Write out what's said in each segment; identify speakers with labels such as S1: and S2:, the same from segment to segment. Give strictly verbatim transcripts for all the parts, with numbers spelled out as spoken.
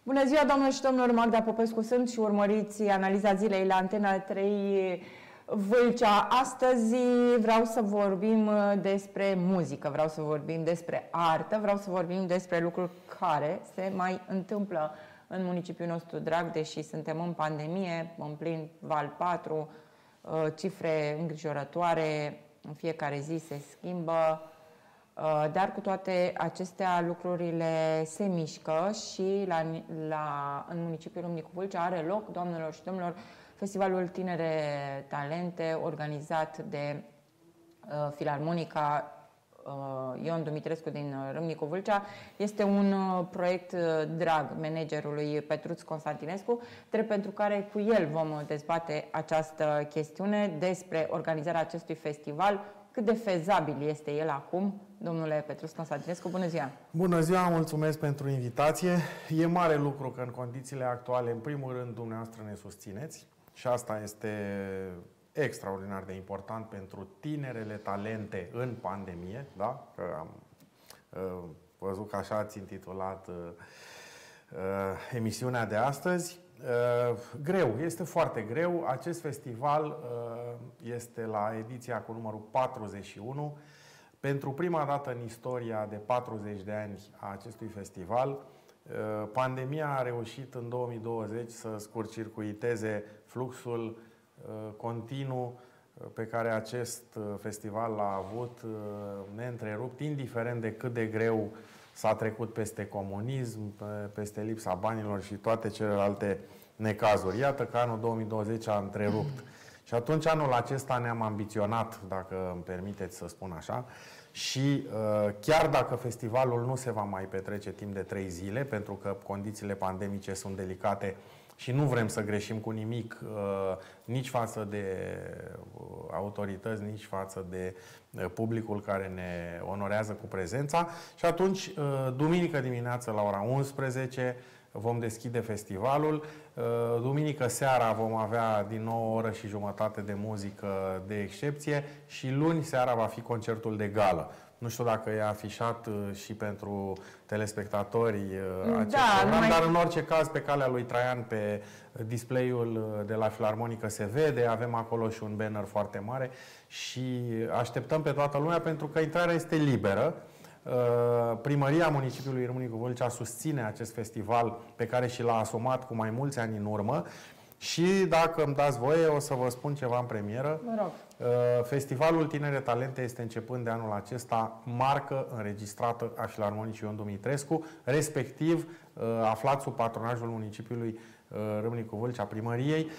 S1: Bună ziua, doamnelor și domnilor, Magda Popescu sunt și urmăriți analiza zilei la Antena trei Vâlcea. Astăzi vreau să vorbim despre muzică, vreau să vorbim despre artă, vreau să vorbim despre lucruri care se mai întâmplă în municipiul nostru drag, deși suntem în pandemie, în plin val patru, cifre îngrijorătoare, în fiecare zi se schimbă. Dar cu toate acestea lucrurile se mișcă și la, la, în municipiul Râmnicu Vâlcea are loc, doamnelor și domnilor, Festivalul Tinere Talente, organizat de uh, Filarmonica uh, Ion Dumitrescu din Râmnicu Vâlcea. Este un uh, proiect uh, drag managerului Petruț Constantinescu, drept pentru care cu el vom dezbate această chestiune despre organizarea acestui festival. Cât de fezabil este el acum? Domnule Petruț Constantinescu, bună ziua!
S2: Bună ziua, mulțumesc pentru invitație. E mare lucru că în condițiile actuale, în primul rând, dumneavoastră ne susțineți și asta este extraordinar de important pentru tinerele talente în pandemie, da? Că am uh, văzut că așa ați intitulat uh, uh, emisiunea de astăzi. Uh, greu, este foarte greu. Acest festival uh, este la ediția cu numărul patruzeci și unu. Pentru prima dată în istoria de patruzeci de ani a acestui festival, pandemia a reușit în două mii douăzeci să scurt-circuiteze fluxul continuu pe care acest festival l-a avut neîntrerupt, indiferent de cât de greu s-a trecut peste comunism, peste lipsa banilor și toate celelalte necazuri. Iată că anul două mii douăzeci a întrerupt. Și atunci anul acesta ne-am ambiționat, dacă îmi permiteți să spun așa, și uh, chiar dacă festivalul nu se va mai petrece timp de trei zile, pentru că condițiile pandemice sunt delicate și nu vrem să greșim cu nimic, uh, nici față de uh, autorități, nici față de uh, publicul care ne onorează cu prezența. Și atunci, uh, duminică dimineață la ora unsprezece, vom deschide festivalul. Duminică seara vom avea din nou o oră și jumătate de muzică de excepție și luni seara va fi concertul de gală. Nu știu dacă e afișat și pentru telespectatori acest
S1: da,
S2: program,
S1: mai...
S2: dar în orice caz pe calea lui Traian pe display-ul de la Filarmonică se vede, avem acolo și un banner foarte mare și așteptăm pe toată lumea pentru că intrarea este liberă. Primăria Municipiului Râmnicu Vâlcea susține acest festival pe care și l-a asumat cu mai mulți ani în urmă și, dacă îmi dați voie, o să vă spun ceva în premieră.
S1: Mă rog.
S2: Festivalul Tinere Talente este, începând de anul acesta, marcă înregistrată a Filarmonicii Ion Dumitrescu, respectiv aflat sub patronajul municipiului Râmnicu Vâlcea, primăriei.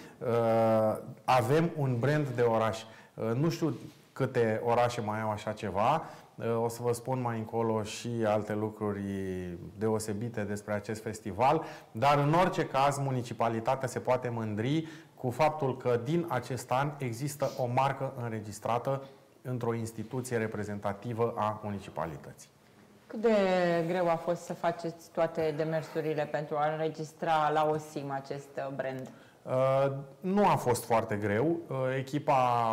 S2: Avem un brand de oraș. Nu știu câte orașe mai au așa ceva. O să vă spun mai încolo și alte lucruri deosebite despre acest festival, dar în orice caz municipalitatea se poate mândri cu faptul că din acest an există o marcă înregistrată într-o instituție reprezentativă a municipalității.
S1: Cât de greu a fost să faceți toate demersurile pentru a înregistra la O S I M acest brand?
S2: Uh, nu a fost foarte greu. Uh, echipa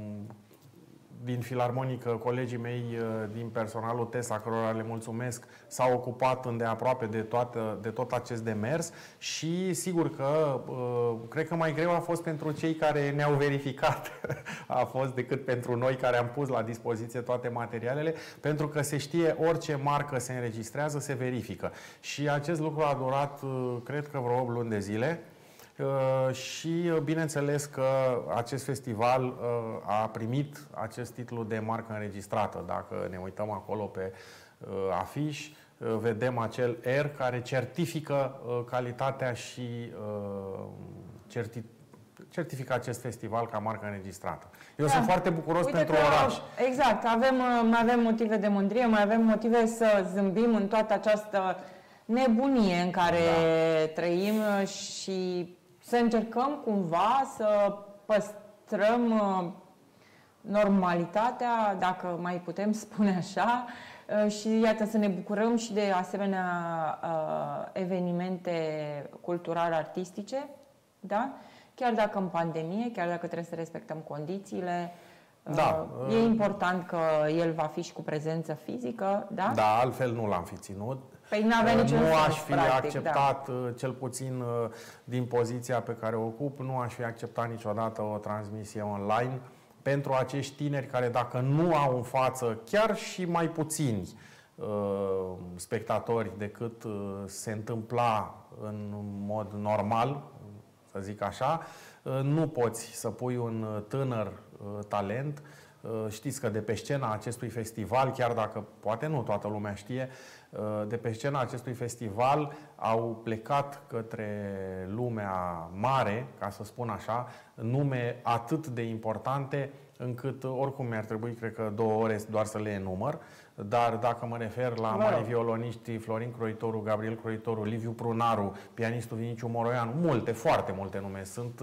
S2: din Filarmonică, colegii mei din personalul TESA, cărora le mulțumesc, s-au ocupat îndeaproape de, toată, de tot acest demers și sigur că cred că mai greu a fost pentru cei care ne-au verificat a fost decât pentru noi care am pus la dispoziție toate materialele, pentru că se știe, orice marcă se înregistrează, se verifică. Și acest lucru a durat, cred că vreo opt luni de zile. Uh, și bineînțeles că acest festival uh, a primit acest titlu de marcă înregistrată. Dacă ne uităm acolo pe uh, afiș, uh, vedem acel R care certifică uh, calitatea și uh, certi certifică acest festival ca marcă înregistrată. Eu da. sunt foarte bucuros Uite pentru oraș.
S1: Exact, avem, mai avem motive de mândrie, mai avem motive să zâmbim în toată această nebunie în care da. trăim și să încercăm cumva să păstrăm normalitatea, dacă mai putem spune așa, și iată să ne bucurăm și de asemenea evenimente culturale, artistice, da? Chiar dacă în pandemie, chiar dacă trebuie să respectăm condițiile,
S2: da.
S1: e important că el va fi și cu prezență fizică, da?
S2: Da, altfel nu l-am fi ținut.
S1: Păi n-avea niciun
S2: nu
S1: sens,
S2: aș fi
S1: practic,
S2: acceptat,
S1: da.
S2: cel puțin din poziția pe care o ocup, nu aș fi acceptat niciodată o transmisie online pentru acești tineri care, dacă nu au în față chiar și mai puțini spectatori decât se întâmpla în mod normal, să zic așa, nu poți să pui un tânăr talent. Știți că de pe scena acestui festival, chiar dacă poate nu toată lumea știe, de pe scena acestui festival au plecat către lumea mare, ca să spun așa, nume atât de importante încât oricum mi-ar trebui, cred că, două ore doar să le enumăr. Dar dacă mă refer la mari violoniști, Florin Croitoru, Gabriel Croitoru, Liviu Prunaru, pianistul Viniciu Moroianu, multe, foarte multe nume sunt.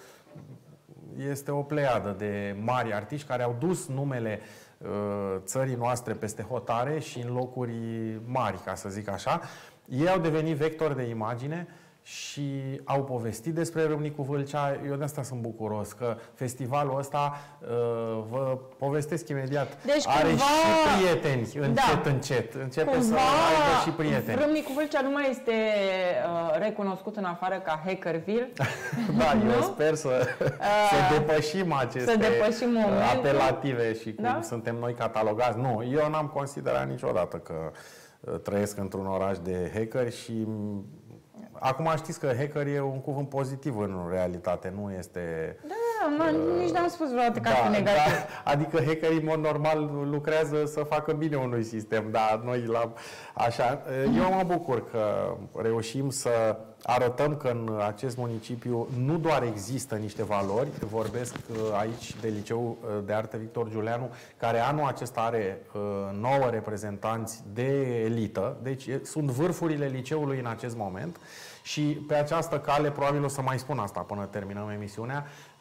S2: Este o pleiadă de mari artiști care au dus numele țării noastre peste hotare și în locuri mari, ca să zic așa. Ei au devenit vectori de imagine și au povestit despre Râmnicu Vâlcea. Eu de asta sunt bucuros, că festivalul ăsta, vă povestesc imediat,
S1: deci,
S2: are
S1: cumva,
S2: și prieteni, încet,
S1: da,
S2: încet. Începe
S1: cumva,
S2: să aibă și prieteni.
S1: Râmnicu Vâlcea nu mai este uh, recunoscut în afară ca Hackerville.
S2: Da,
S1: nu?
S2: eu sper să, uh, să depășim aceste
S1: să depășim momentul.
S2: apelative și cum
S1: da?
S2: suntem noi catalogați. Nu, eu n-am considerat niciodată că trăiesc într-un oraș de hackeri și acum știți că hacker e un cuvânt pozitiv în realitate, nu este...
S1: Da, uh, nici n-am spus vreodată că
S2: da,
S1: ar fi negativ.
S2: Da, adică hackerii, în mod normal, lucrează să facă bine unui sistem, dar noi la... Așa, eu mă bucur că reușim să arătăm că în acest municipiu nu doar există niște valori, vorbesc aici de Liceul de Artă Victor Giuleanu, care anul acesta are nouă reprezentanți de elită, deci sunt vârfurile liceului în acest moment și pe această cale, probabil o să mai spun asta până terminăm emisiunea,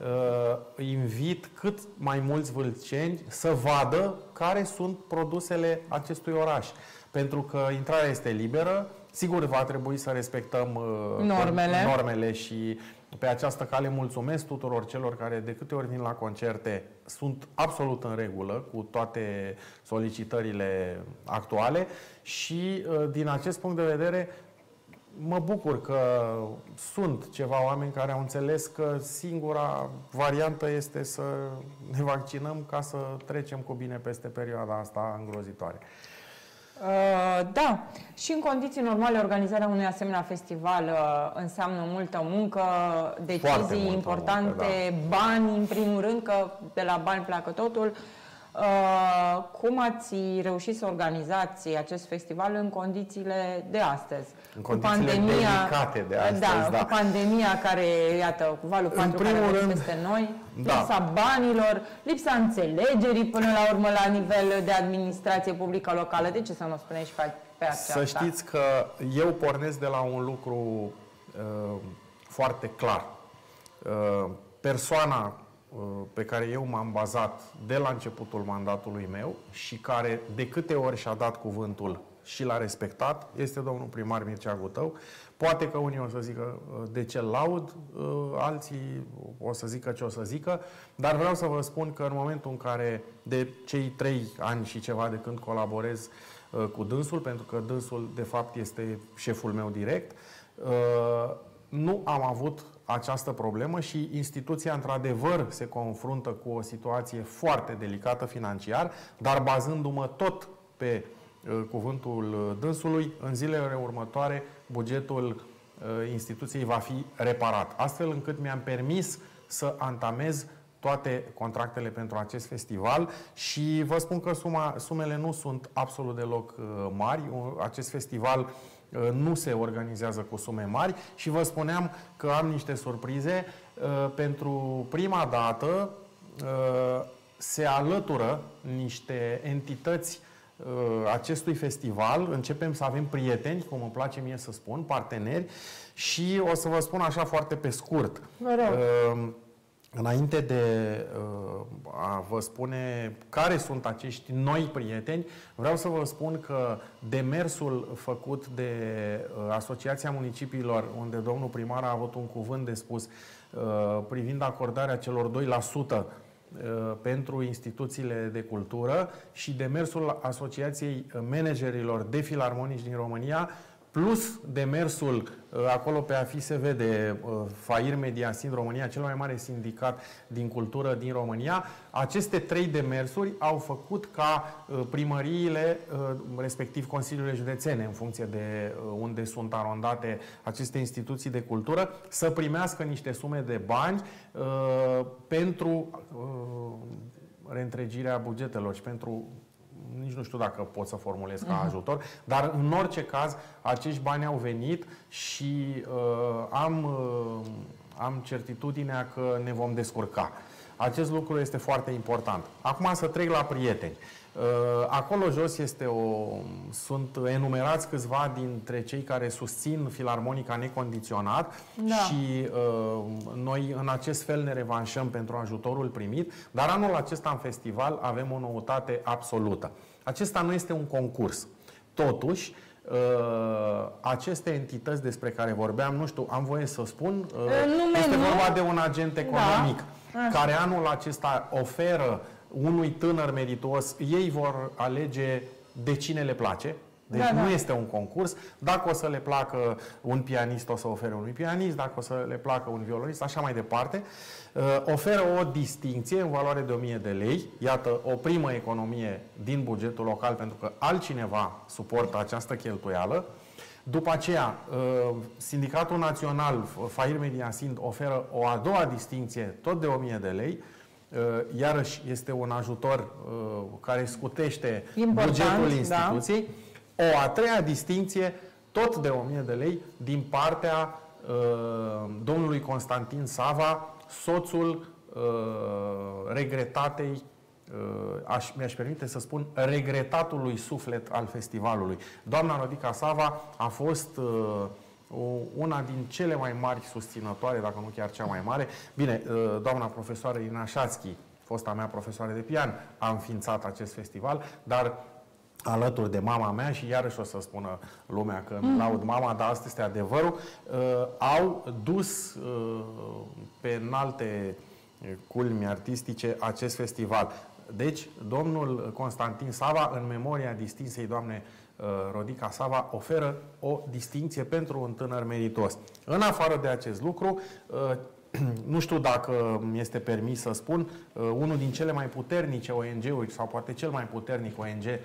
S2: invit cât mai mulți vâlceni să vadă care sunt produsele acestui oraș. Pentru că intrarea este liberă, sigur va trebui să respectăm
S1: normele,
S2: normele și pe această cale mulțumesc tuturor celor care de câte ori vin la concerte sunt absolut în regulă cu toate solicitările actuale și din acest punct de vedere mă bucur că sunt ceva oameni care au înțeles că singura variantă este să ne vaccinăm ca să trecem cu bine peste perioada asta îngrozitoare.
S1: Uh, da, și în condiții normale organizarea unui asemenea festival uh, înseamnă multă muncă, decizii multă importante, muncă, da. Bani în primul rând, că de la bani pleacă totul. Uh, cum ați reușit să organizați acest festival în condițiile de astăzi?
S2: În condițiile cu pandemia, delicate de astăzi,
S1: da,
S2: da.
S1: Cu pandemia care, iată, cu valul patru care a venit peste noi,
S2: da.
S1: Lipsa banilor, lipsa înțelegerii până la urmă la nivel de administrație publică locală. De ce să nu o spuneți și pe, pe aceasta?
S2: Să știți că eu pornesc de la un lucru uh, foarte clar. Uh, persoana pe care eu m-am bazat de la începutul mandatului meu și care de câte ori și-a dat cuvântul și l-a respectat, este domnul primar Mircea Gutău. Poate că unii o să zică de ce laud, alții o să zică ce o să zică, dar vreau să vă spun că în momentul în care de cei trei ani și ceva de când colaborez cu dânsul, pentru că dânsul de fapt este șeful meu direct, nu am avut această problemă și instituția într-adevăr se confruntă cu o situație foarte delicată financiar, dar bazându-mă tot pe uh, cuvântul dânsului, în zilele următoare bugetul uh, instituției va fi reparat, astfel încât mi-am permis să antamez toate contractele pentru acest festival și vă spun că suma, sumele nu sunt absolut deloc uh, mari. Acest festival nu se organizează cu sume mari și vă spuneam că am niște surprize. Pentru prima dată se alătură niște entități acestui festival. Începem să avem prieteni, cum îmi place mie să spun, parteneri și o să vă spun așa foarte pe scurt. Înainte de a vă spune care sunt acești noi prieteni, vreau să vă spun că demersul făcut de Asociația Municipiilor, unde domnul primar a avut un cuvânt de spus privind acordarea celor doi la sută pentru instituțiile de cultură și demersul Asociației Managerilor de Filarmonici din România, plus demersul, acolo pe A F I se vede, Fair Mediasin România, cel mai mare sindicat din cultură din România. Aceste trei demersuri au făcut ca primăriile, respectiv consiliile județene, în funcție de unde sunt arondate aceste instituții de cultură, să primească niște sume de bani pentru reîntregirea bugetelor și pentru, nici nu știu dacă pot să formulez ca ajutor, dar în orice caz acești bani au venit și uh, am, uh, am certitudinea că ne vom descurca. Acest lucru este foarte important. Acum să trec la prieteni. Uh, acolo jos este o, sunt enumerați câțiva dintre cei care susțin Filarmonica necondiționat, da. și uh, noi în acest fel ne revanșăm pentru ajutorul primit, dar anul acesta în festival avem o noutate absolută. Acesta nu este un concurs. Totuși, uh, aceste entități despre care vorbeam, nu știu, am voie să spun, uh, Nume, este vorba de un agent economic, da. care anul acesta oferă unui tânăr merituos, ei vor alege de cine le place. Deci da, nu da. este un concurs. Dacă o să le placă un pianist, o să ofere unui pianist. Dacă o să le placă un violonist, așa mai departe. Uh, oferă o distincție în valoare de o mie de lei. Iată, o primă economie din bugetul local, pentru că altcineva suportă această cheltuială. După aceea, uh, Sindicatul Național Fair Mediasin oferă o a doua distincție, tot de o mie de lei. Uh, iarăși este un ajutor uh, care scutește important, bugetul instituției. Da. O a treia distincție, tot de o mie de lei, din partea uh, domnului Constantin Sava, soțul uh, regretatei, uh, aș, mi-aș permite să spun, regretatului suflet al festivalului. Doamna Rodica Sava a fost uh, una din cele mai mari susținătoare, dacă nu chiar cea mai mare. Bine, uh, doamna profesoară Irina Șațchi, fosta mea profesoară de pian, a înființat acest festival, dar alături de mama mea, și iarăși o să spună lumea că îmi laud mama, dar asta este adevărul, uh, au dus uh, pe înalte culmi artistice acest festival. Deci, domnul Constantin Sava, în memoria distinsei doamne uh, Rodica Sava, oferă o distinție pentru un tânăr meritos. În afară de acest lucru, uh, nu știu dacă mi este permis să spun, uh, unul din cele mai puternice O N G-uri, sau poate cel mai puternic O N G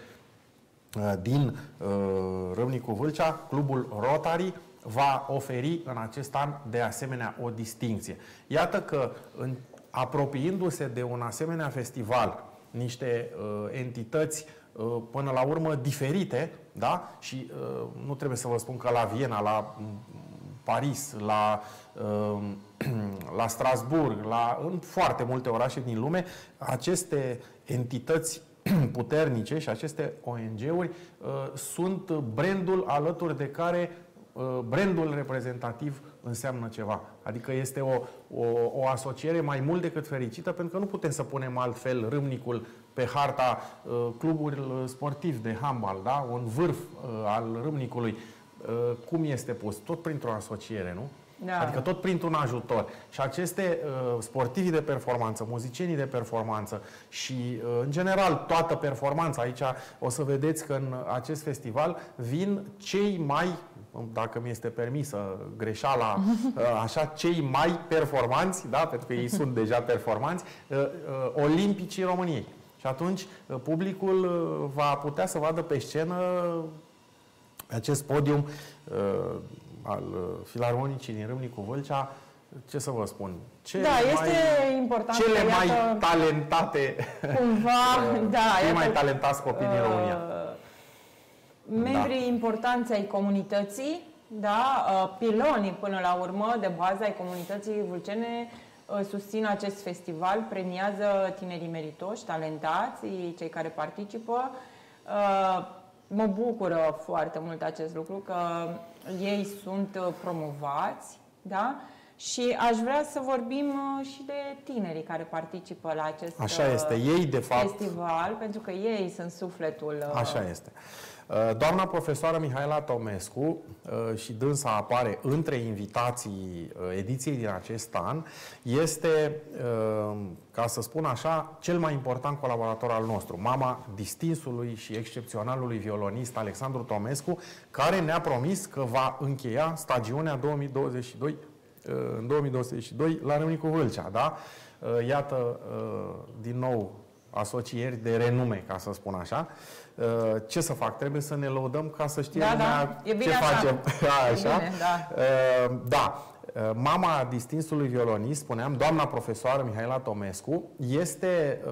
S2: din uh, Râmnicu Vâlcea, Clubul Rotary, va oferi în acest an de asemenea o distincție. Iată că, în, apropiindu-se de un asemenea festival, niște uh, entități uh, până la urmă diferite, da? Și uh, nu trebuie să vă spun că la Viena, la Paris, la, uh, la Strasburg, la, în foarte multe orașe din lume, aceste entități puternice și aceste O N G-uri uh, sunt brandul alături de care uh, brandul reprezentativ înseamnă ceva. Adică este o, o, o asociere mai mult decât fericită, pentru că nu putem să punem altfel Râmnicul pe harta uh, clubului sportiv de handbal, da? Un vârf uh, al Râmnicului. Uh, cum este pus? Tot printr-o asociere, nu? Da. Adică tot printr-un ajutor. Și aceste uh, sportivi de performanță, muzicienii de performanță și, uh, în general, toată performanța, aici o să vedeți că în acest festival vin cei mai, dacă mi este permisă greșeala, uh, așa, cei mai performanți, da? Pentru că ei sunt deja performanți, uh, uh, olimpicii României. Și atunci uh, publicul uh, va putea să vadă pe scenă pe acest podium uh, al Filarmonicii din Râmnicu Vâlcea, ce să vă spun, cele
S1: da,
S2: mai,
S1: este important
S2: cele
S1: că,
S2: mai
S1: iată,
S2: talentate,
S1: cumva, da,
S2: cei
S1: iată,
S2: mai talentați copii uh, din România.
S1: Membrii
S2: da.
S1: importanți ai comunității, da, uh, pilonii până la urmă de bază ai comunității vâlcene uh, susțin acest festival, premiază tinerii meritoși, talentați, cei care participă. Uh, Mă bucură foarte mult acest lucru, că ei sunt promovați, da? Și aș vrea să vorbim și de tinerii care participă la acest
S2: Așa este. Ei, de fapt,
S1: festival, pentru că ei sunt sufletul.
S2: Așa este. Doamna profesoară Mihaela Tomescu, și dânsa apare între invitații ediției din acest an, este, ca să spun așa, cel mai important colaborator al nostru, mama distinsului și excepționalului violonist Alexandru Tomescu, care ne-a promis că va încheia stagiunea două mii douăzeci și doi, în două mii douăzeci și doi la Râmnicu Vâlcea. Da? Iată, din nou, asocieri de renume, ca să spun așa. Ce să fac? Trebuie să ne lăudăm ca să știe
S1: da,
S2: lumea
S1: da. E bine
S2: ce
S1: așa.
S2: facem. Așa?
S1: E bine, da.
S2: Da. Mama distinsului violonist, spuneam, doamna profesoară Mihaela Tomescu, este,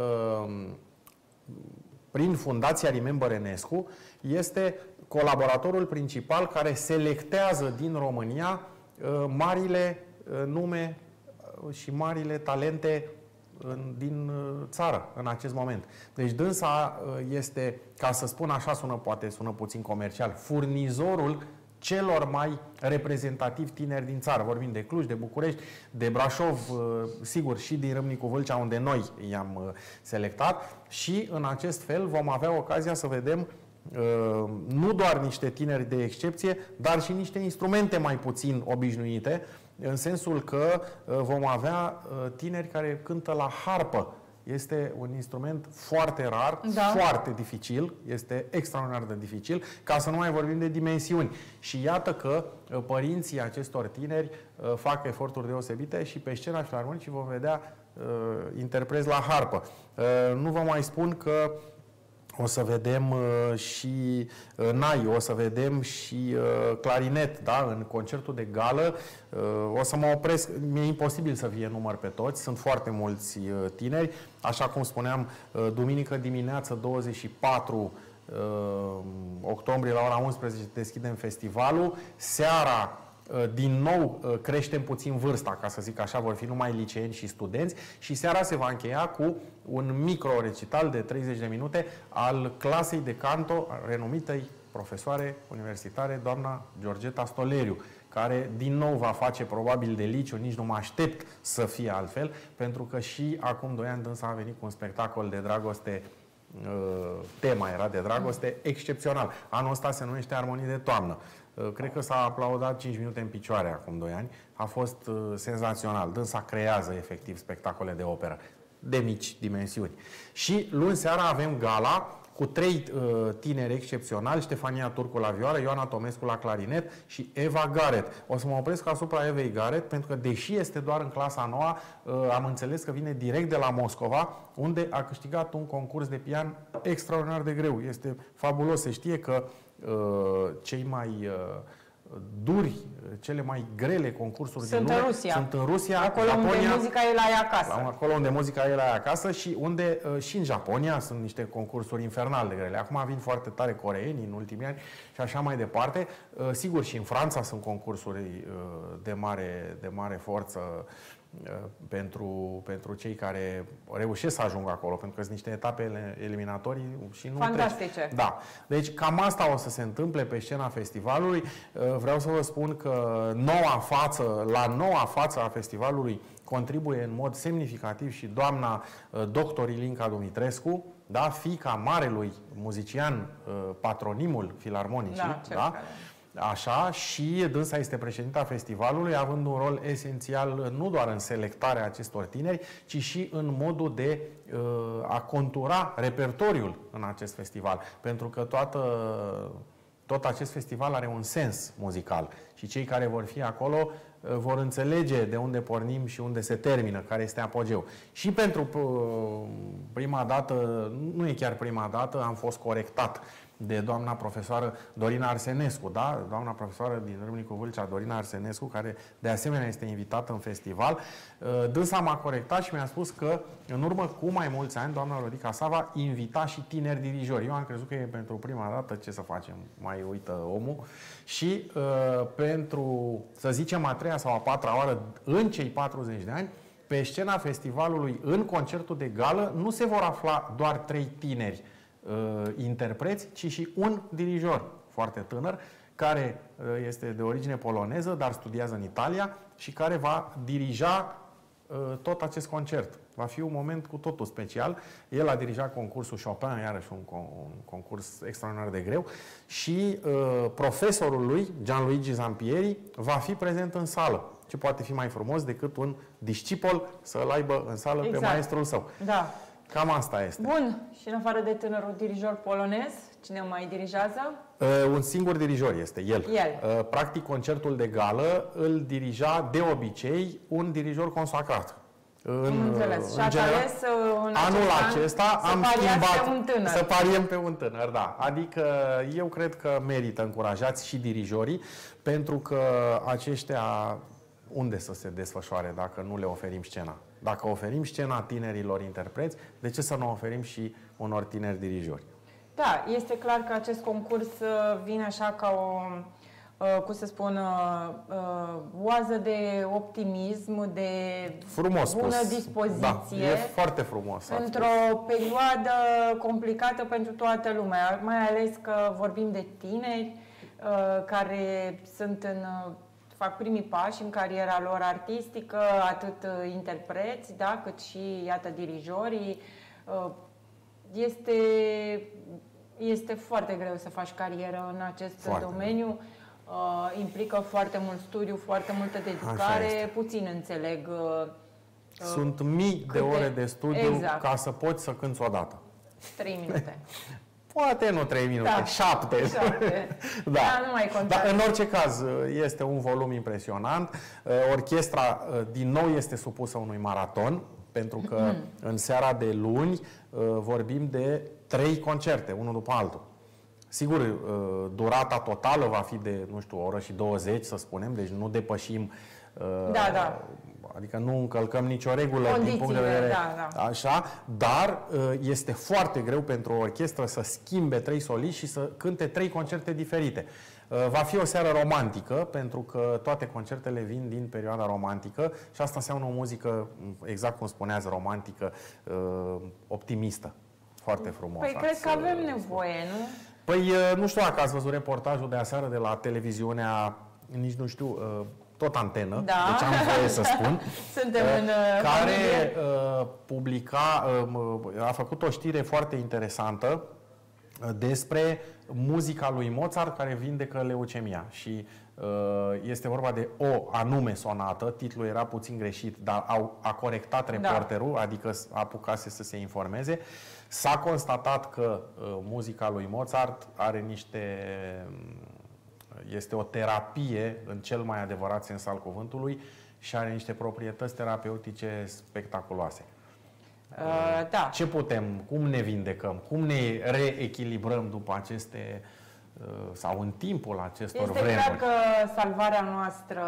S2: prin Fundația Remember Enescu, este colaboratorul principal care selectează din România marile nume și marile talente În, din țară în acest moment. Deci dânsa este, ca să spun așa, sună, poate sună puțin comercial, furnizorul celor mai reprezentativi tineri din țară. Vorbim de Cluj, de București, de Brașov, sigur, și din Râmnicu Vâlcea, unde noi i-am selectat, și în acest fel vom avea ocazia să vedem nu doar niște tineri de excepție, dar și niște instrumente mai puțin obișnuite, în sensul că vom avea tineri care cântă la harpă. Este un instrument foarte rar, da. foarte dificil, este extraordinar de dificil, ca să nu mai vorbim de dimensiuni. Și iată că părinții acestor tineri fac eforturi deosebite și pe scena filarmonicii vom vedea interpreți la harpă. Nu vă mai spun că o să vedem uh, și uh, nai, o să vedem și uh, clarinet, da? În concertul de gală. Uh, o să mă opresc, mi-e imposibil să fie număr pe toți, sunt foarte mulți uh, tineri. Așa cum spuneam, uh, duminică dimineață, douăzeci și patru uh, octombrie, la ora unsprezece, deschidem festivalul. Seara, din nou creștem puțin vârsta, ca să zic așa, vor fi numai liceeni și studenți, și seara se va încheia cu un micro-recital de treizeci de minute al clasei de canto renumitei profesoare universitare, doamna Georgeta Stoleriu, care din nou va face probabil de liciu, nici nu mă aștept să fie altfel, pentru că și acum doi ani dânsa a venit cu un spectacol de dragoste, tema era de dragoste, excepțional. Anul ăsta se numește Armonii de toamnă. Cred că s-a aplaudat cinci minute în picioare acum doi ani. A fost uh, senzațional. Dânsa creează efectiv spectacole de operă de mici dimensiuni. Și luni seara avem gala cu trei uh, tineri excepționali: Ștefania Turcu la vioară, Ioana Tomescu la clarinet și Eva Garet. O să mă opresc asupra Evei Garet, pentru că deși este doar în clasa a noua, uh, am înțeles că vine direct de la Moscova, unde a câștigat un concurs de pian extraordinar de greu. Este fabulos. Se știe că uh, cei mai uh, duri, cele mai grele concursuri
S1: sunt
S2: din lume
S1: în Rusia.
S2: sunt în Rusia,
S1: acolo
S2: Japonia,
S1: unde muzica e la ea acasă.
S2: Acolo unde muzica e la ea acasă și unde uh, și în Japonia sunt niște concursuri infernal de grele. Acum vin foarte tare coreenii în ultimii ani și așa mai departe. Uh, sigur, și în Franța sunt concursuri uh, de mare, de mare forță uh, pentru, pentru cei care reușesc să ajungă acolo, pentru că sunt niște etape eliminatorii și nu
S1: fantastice.
S2: Treci. Da. Deci cam asta o să se întâmple pe scena festivalului. Vreau să vă spun că noua față, la noua față a festivalului contribuie în mod semnificativ și doamna doctor Ilinca Dumitrescu, da, fiica marelui muzician, patronimul filarmonicii,
S1: da,
S2: da? Așa, și dânsa este președinta festivalului, având un rol esențial nu doar în selectarea acestor tineri, ci și în modul de uh, a contura repertoriul în acest festival. Pentru că toată, tot acest festival are un sens muzical și cei care vor fi acolo uh, vor înțelege de unde pornim și unde se termină, care este apogeu. Și pentru uh, prima dată, nu e chiar prima dată, am fost corectat de doamna profesoară Dorina Arsenescu, da? Doamna profesoară din Râmnicu Vâlcea, Dorina Arsenescu, care de asemenea este invitată în festival. Dânsa m-a corectat și mi-a spus că în urmă cu mai mulți ani, doamna Rodica Sava invita și tineri dirijori. Eu am crezut că e pentru prima dată, ce să facem, mai uită omul. Și uh, pentru, să zicem, a treia sau a patra oară în cei patruzeci de ani, pe scena festivalului, în concertul de gală, nu se vor afla doar trei tineri uh, interpreți, ci și un dirijor foarte tânăr, care este de origine poloneză, dar studiază în Italia și care va dirija tot acest concert. Va fi un moment cu totul special. El a dirijat concursul Chopin, iarăși un, un concurs extraordinar de greu, și uh, profesorul lui, Gianluigi Zampieri, va fi prezent în sală. Ce poate fi mai frumos decât un discipol să-l aibă în sală exact. Pe maestrul său.
S1: Da.
S2: Cam asta este.
S1: Bun. Și în afară de tânărul dirijor polonez, cine mai dirigează?
S2: Uh, un singur dirijor este el.
S1: el.
S2: Uh, practic, concertul de gală îl dirija de obicei un dirijor consacrat. În,
S1: înțeles. Și
S2: în general,
S1: ales în
S2: anul
S1: acest
S2: acesta
S1: an
S2: am schimbat
S1: pe un tânăr.
S2: să pariem pe un tânăr, da. Adică eu cred că merită încurajați și dirijorii, pentru că aceștia unde să se desfășoare dacă nu le oferim scena? Dacă oferim scena tinerilor interpreți, de ce să nu oferim și unor tineri dirijori?
S1: Da, este clar că acest concurs vine așa ca o, cum să spun, oază de optimism, de
S2: frumos
S1: bună
S2: spus.
S1: dispoziție.
S2: Da, e foarte frumos.
S1: Într-o perioadă complicată pentru toată lumea, mai ales că vorbim de tineri care sunt în, fac primii pași în cariera lor artistică, atât interpreți, da, cât și, iată, dirijorii. Este, este foarte greu să faci carieră în acest foarte domeniu. Uh, implică foarte mult studiu, foarte multă dedicare, puțin înțeleg. Uh,
S2: Sunt mii de ore de studiu
S1: exact.
S2: Ca să poți să cânți odată.
S1: Trei minute.
S2: Poate nu trei minute,
S1: da.
S2: șapte.
S1: șapte.
S2: Da.
S1: Da, nu mai contează.
S2: Dar în orice caz este un volum impresionant. Orchestra din nou este supusă unui maraton, pentru că mm. în seara de luni vorbim de trei concerte, unul după altul. Sigur, durata totală va fi de, nu știu, o oră și douăzeci, să spunem, deci nu depășim,
S1: da, da.
S2: adică nu încălcăm nicio regulă
S1: Condițiile,
S2: din punct de vedere
S1: da, da.
S2: așa, dar este foarte greu pentru o orchestră să schimbe trei soliști și să cânte trei concerte diferite. Va fi o seară romantică, pentru că toate concertele vin din perioada romantică și asta înseamnă o muzică, exact cum spuneați, romantică, optimistă. Foarte frumos.
S1: Păi cred că avem nevoie, nu?
S2: Păi nu știu dacă ați văzut reportajul de aseară de la televiziunea, nici nu știu, tot Antenă,
S1: da.
S2: Deci am voie să spun,
S1: Suntem în
S2: care publica, a făcut o știre foarte interesantă despre muzica lui Mozart care vindecă leucemia și este vorba de o anume sonată, titlul era puțin greșit, dar au, a corectat reporterul, da. Adică apucase să se informeze. S-a constatat că muzica lui Mozart are niște, este o terapie în cel mai adevărat sens al cuvântului și are niște proprietăți terapeutice spectaculoase.
S1: Uh, da.
S2: Ce putem, cum ne vindecăm, cum ne reechilibrăm după aceste, sau în timpul acestor
S1: este
S2: vremuri?
S1: Este clar că salvarea noastră,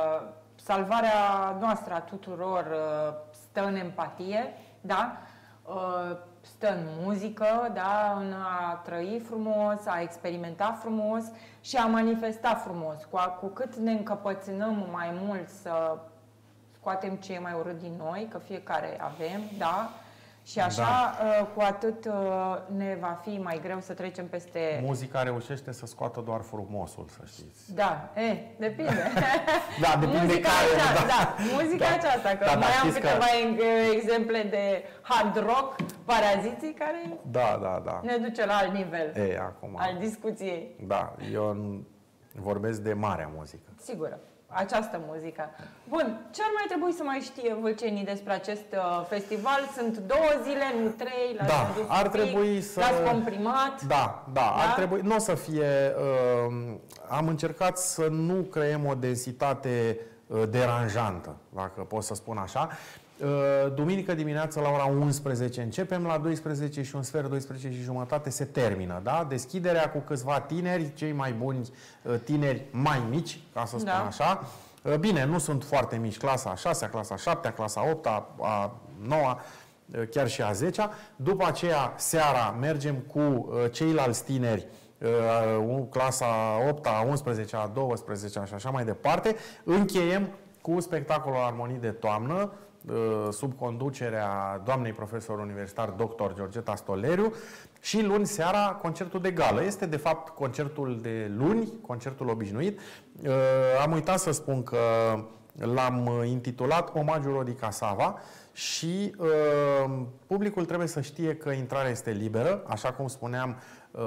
S1: salvarea noastră a tuturor stă în empatie, da? Stă în muzică, da? În a trăi frumos, a experimenta frumos și a manifesta frumos. Cu, a, cu cât ne încăpățânăm mai mult să scoatem ce e mai urât din noi, că fiecare avem, da? Și așa, da. Cu atât ne va fi mai greu să trecem peste...
S2: Muzica reușește să scoată doar frumosul, să știți.
S1: Da, e, depinde.
S2: Da, depinde
S1: muzica
S2: care,
S1: aceasta,
S2: da.
S1: da, muzica da. aceasta, că da, mai am câteva că... exemple de hard rock, Paraziții, care
S2: da, da, da.
S1: ne duce la alt nivel,
S2: e, acum,
S1: al discuției.
S2: Da, eu vorbesc de marea muzică.
S1: Sigur. Această muzică. Bun, ce ar mai trebui să mai știe vâlcenii despre acest uh, festival? Sunt două zile, nu trei,
S2: l-ați da, ar trebui să...
S1: l-ați comprimat.
S2: Da, da, da, ar trebui, nu o să fie... Uh, am încercat să nu creăm o densitate uh, deranjantă, dacă pot să spun așa. Uh, duminică dimineața la ora unsprezece începem, la douăsprezece și un sfert, douăsprezece și jumătate se termină, da? Deschiderea cu câțiva tineri, cei mai buni uh, tineri mai mici, ca să spun da. așa. Uh, bine, nu sunt foarte mici, clasa a șasea, clasa a șaptea, clasa a opta, a noua, uh, chiar și a zecea. După aceea, seara, mergem cu uh, ceilalți tineri, uh, clasa a opta, a unsprezecea, a douăsprezecea și așa mai departe. Încheiem cu spectacolul Armonii de Toamnă, sub conducerea doamnei profesor universitar doctor Georgeta Stoleriu, și luni seara concertul de gală. Este de fapt concertul de luni, concertul obișnuit. Am uitat să spun că l-am intitulat Omagiu Rodica Sava și publicul trebuie să știe că intrarea este liberă, așa cum spuneam.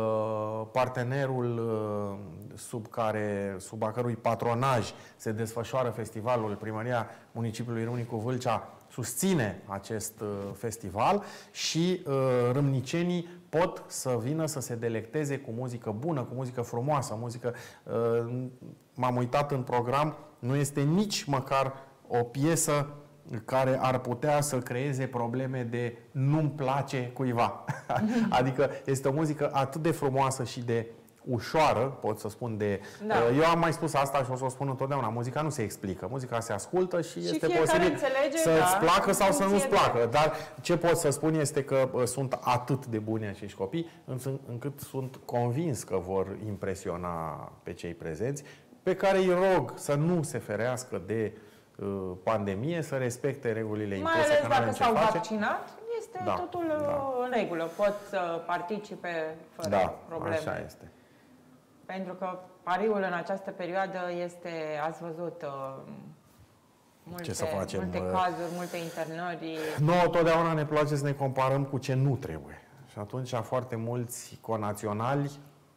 S2: Partenerul sub, care, sub a cărui patronaj se desfășoară festivalul, Primăria Municipiului Râmnicu Vâlcea, susține acest festival și râmnicenii pot să vină să se delecteze cu muzică bună, cu muzică frumoasă, muzică... M-am uitat în program, nu este nici măcar o piesă care ar putea să creeze probleme de nu-mi place cuiva. Adică este o muzică atât de frumoasă și de ușoară, pot să spun de... Da. Eu am mai spus asta și o să o spun întotdeauna. Muzica nu se explică. Muzica se ascultă și, și este posibil să-ți da, placă sau să nu-ți placă. De... Dar ce pot să spun este că sunt atât de buni acești copii, încât sunt convins că vor impresiona pe cei prezenți, pe care îi rog să nu se ferească de pandemie, să respecte regulile impuse.
S1: Mai ales dacă s-au vaccinat, este da, totul da. în regulă. Pot să participe fără
S2: da,
S1: probleme.
S2: Așa este.
S1: Pentru că pariul în această perioadă este, ați văzut, multe,
S2: ce să facem?
S1: multe cazuri, multe internări.
S2: Nouă totdeauna ne place să ne comparăm cu ce nu trebuie. Și atunci foarte mulți conaționali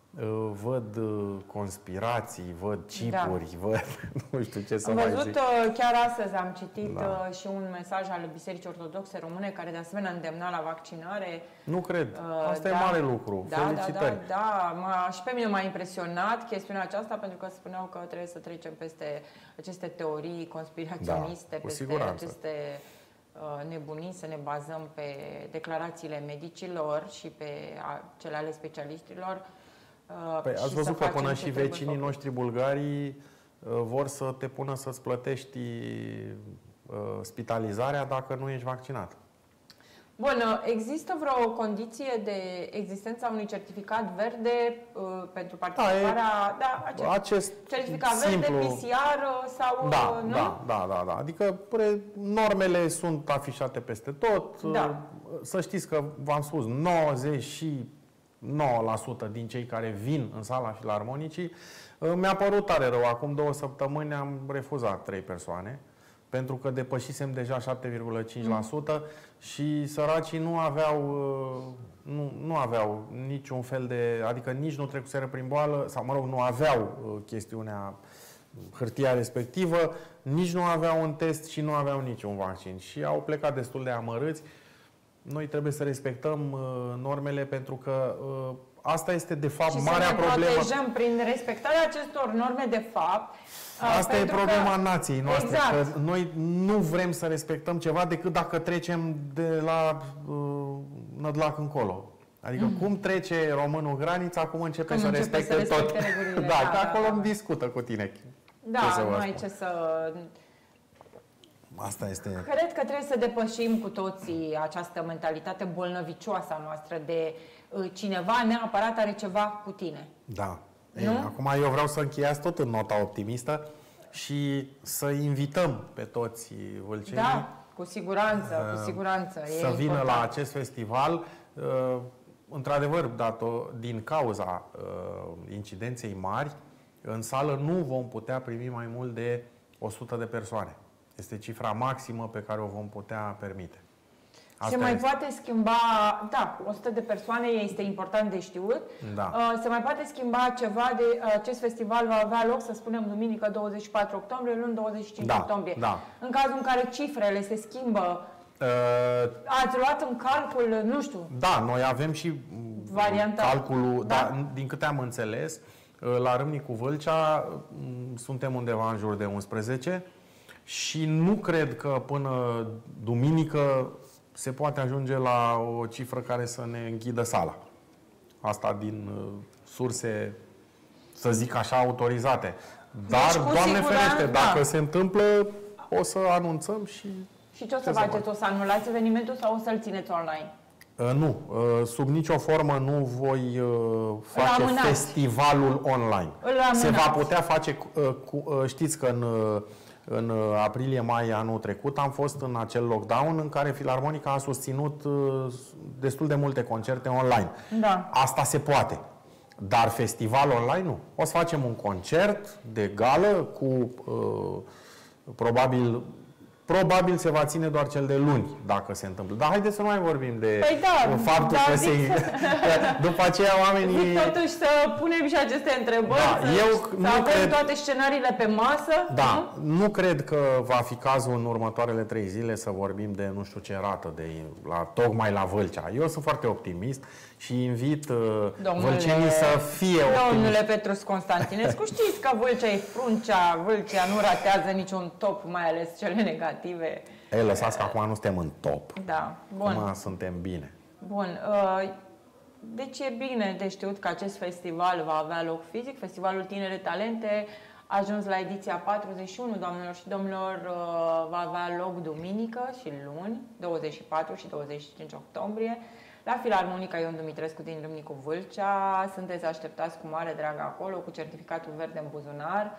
S2: văd conspirații, văd chipuri, da. văd nu știu ce să
S1: am
S2: mai
S1: văzut,
S2: zic.
S1: Chiar astăzi am citit da. și un mesaj al Bisericii Ortodoxe Române care de asemenea îndemna la vaccinare.
S2: Nu cred. Asta uh, e
S1: da,
S2: mare lucru.
S1: Da,
S2: Felicitări.
S1: Da, da, da. Și pe mine m-a impresionat chestiunea aceasta pentru că spuneau că trebuie să trecem peste aceste teorii conspiraționiste,
S2: da,
S1: peste
S2: siguranță.
S1: aceste uh, nebunii, să ne bazăm pe declarațiile medicilor și pe a, cele ale specialiștilor.
S2: Păi, ați văzut că până și vecinii noștri bulgarii vor să te pună să-ți plătești uh, spitalizarea dacă nu ești vaccinat.
S1: Bun, există vreo condiție de existența unui certificat verde uh, pentru participarea? Da, e, da, acest,
S2: acest
S1: certificat
S2: simplu,
S1: verde, P C R sau
S2: da,
S1: nu?
S2: Da, da, da, da. Adică pre, normele sunt afișate peste tot.
S1: Da.
S2: Să știți că v-am spus, nouăzeci și nouă la sută din cei care vin în sala Filarmonicii, mi-a părut tare rău. Acum două săptămâni am refuzat trei persoane, pentru că depășisem deja șapte virgulă cinci la sută mm. și săracii nu aveau, nu, nu aveau niciun fel de... Adică nici nu trecuseră prin boală, sau mă rog, nu aveau chestiunea, hârtia respectivă, nici nu aveau un test și nu aveau niciun vaccin. Și au plecat destul de amărâți. Noi trebuie să respectăm uh, normele pentru că uh, asta este de fapt
S1: și
S2: marea problemă. Și să ne
S1: protejăm prin respectarea acestor norme de fapt.
S2: Uh, asta e problema
S1: că...
S2: nației noastre.
S1: Exact.
S2: Că noi nu vrem să respectăm ceva decât dacă trecem de la uh, Nădlac încolo. Adică mm. cum trece românul granița, cum începe
S1: cum
S2: să
S1: începe
S2: respecte
S1: să
S2: tot.
S1: Regulile,
S2: da,
S1: da,
S2: că acolo
S1: da,
S2: îmi
S1: da.
S2: discută cu tine.
S1: Da, nu ai ce să...
S2: Asta este...
S1: Cred că trebuie să depășim cu toții această mentalitate bolnăvicioasă a noastră de uh, cineva neapărat are ceva cu tine.
S2: Da. Ei, acum eu vreau să încheiați tot în nota optimistă și să invităm pe toți vâlcenii.
S1: Da, cu siguranță, uh, cu siguranță.
S2: Să
S1: e
S2: vină
S1: important.
S2: la acest festival. Uh, într-adevăr, dato, din cauza uh, incidenței mari, în sală nu vom putea primi mai mult de o sută de persoane. Este cifra maximă pe care o vom putea permite. Asta
S1: se mai
S2: este.
S1: poate schimba, da, o sută de persoane este important de știut.
S2: Da.
S1: Se mai poate schimba ceva de acest festival va avea loc, să spunem, duminică douăzeci și patru octombrie, luni douăzeci și cinci
S2: da,
S1: octombrie.
S2: Da.
S1: În cazul în care cifrele se schimbă,
S2: uh,
S1: ați luat în calcul, nu știu.
S2: Da, noi avem și
S1: varianta.
S2: calculul,
S1: da?
S2: Da, din câte am înțeles, la Râmnicu Vâlcea suntem undeva în jur de unsprezece. Și nu cred că până duminică se poate ajunge la o cifră care să ne închidă sala. Asta din uh, surse, să zic așa, autorizate. Dar, deci, Doamne ferește, da. dacă se întâmplă, o să anunțăm și...
S1: Și ce o să faceți? O să anulați evenimentul sau o să-l țineți online?
S2: Uh, nu. Uh, sub nicio formă nu voi uh, face
S1: Rămânați.
S2: festivalul online. Se va putea face, uh, cu, uh, știți că în... Uh, în aprilie-mai anul trecut, am fost în acel lockdown în care Filarmonica a susținut destul de multe concerte online.
S1: Da.
S2: Asta se poate. Dar festival online nu. O să facem un concert de gală cu uh, probabil Probabil se va ține doar cel de luni, dacă se întâmplă. Dar haideți să nu mai vorbim de
S1: păi da,
S2: faptul
S1: da,
S2: că se... După aceea oamenii...
S1: Zic totuși să punem și aceste întrebări,
S2: da,
S1: să,
S2: eu
S1: să
S2: nu
S1: avem
S2: cred...
S1: toate scenariile pe masă.
S2: Da, nu? nu cred că va fi cazul în următoarele trei zile să vorbim de nu știu ce rată, de la, tocmai la Vâlcea. Eu sunt foarte optimist și invit domnule, vâlcenii să fie optimiști.
S1: Domnule Petrus Constantinescu, știți că Vâlcea e fruncea, Vâlcea nu ratează niciun top, mai ales cele negative.
S2: Ei, lăsați că acum nu suntem în top.
S1: Da, bun.
S2: Acum suntem bine.
S1: Bun. Deci e bine de știut că acest festival va avea loc fizic. Festivalul Tinere Talente a ajuns la ediția patruzeci și unu, doamnelor și domnilor, va avea loc duminică și luni, douăzeci și patru și douăzeci și cinci octombrie, la Filarmonica Ion Dumitrescu din Râmnicu Vâlcea. Sunteți așteptați cu mare drag acolo, cu certificatul verde în buzunar.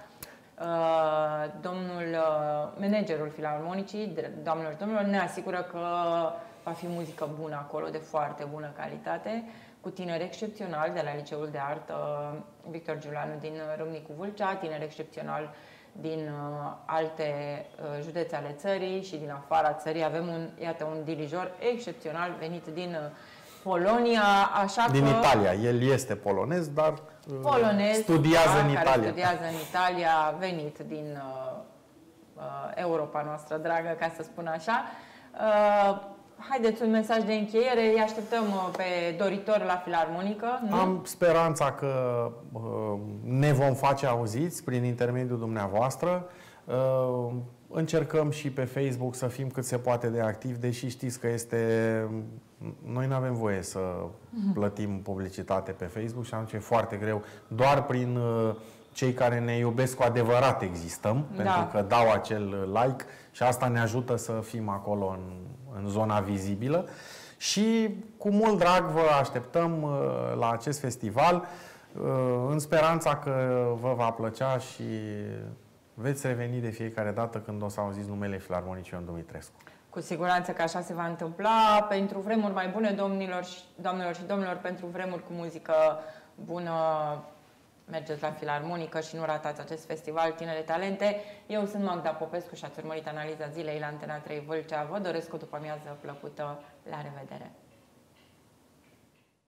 S1: Domnul managerul Filarmonicii, doamnelor și domnilor, ne asigură că va fi muzică bună acolo, de foarte bună calitate, cu tineri excepționali de la Liceul de Artă Victor Giuleanu din Râmnicu Vâlcea, tineri excepționali din uh, alte uh, județe ale țării și din afara țării. Avem un, iată, un dirijor excepțional venit din uh, Polonia, așa
S2: din
S1: că...
S2: Italia. El este polonez, dar uh,
S1: polonez,
S2: studiază
S1: da,
S2: în Italia.
S1: care studiază în Italia, venit din uh, uh, Europa noastră dragă, ca să spun așa. Uh, Haideți un mesaj de încheiere, îi așteptăm pe doritori la Filarmonică. Nu?
S2: Am speranța că uh, ne vom face auziți prin intermediul dumneavoastră. Uh, încercăm și pe Facebook să fim cât se poate de activi, deși știți că este... Noi nu avem voie să plătim publicitate pe Facebook și atunci e foarte greu. Doar prin uh, cei care ne iubesc cu adevărat existăm, da. Pentru că dau acel like și asta ne ajută să fim acolo în, în zona vizibilă. Și cu mult drag vă așteptăm uh, la acest festival, uh, în speranța că vă va plăcea și veți reveni de fiecare dată când o să auziți numele Filarmonicii Ion Dumitrescu.
S1: Cu siguranță că așa se va întâmpla. Pentru vremuri mai bune, domnilor și, doamnelor și domnilor, pentru vremuri cu muzică bună, mergeți la Filarmonică și nu ratați acest festival Tinere Talente. Eu sunt Magda Popescu și ați urmărit analiza zilei la Antena trei Vâlcea. Vă doresc o după-amiază plăcută. La revedere!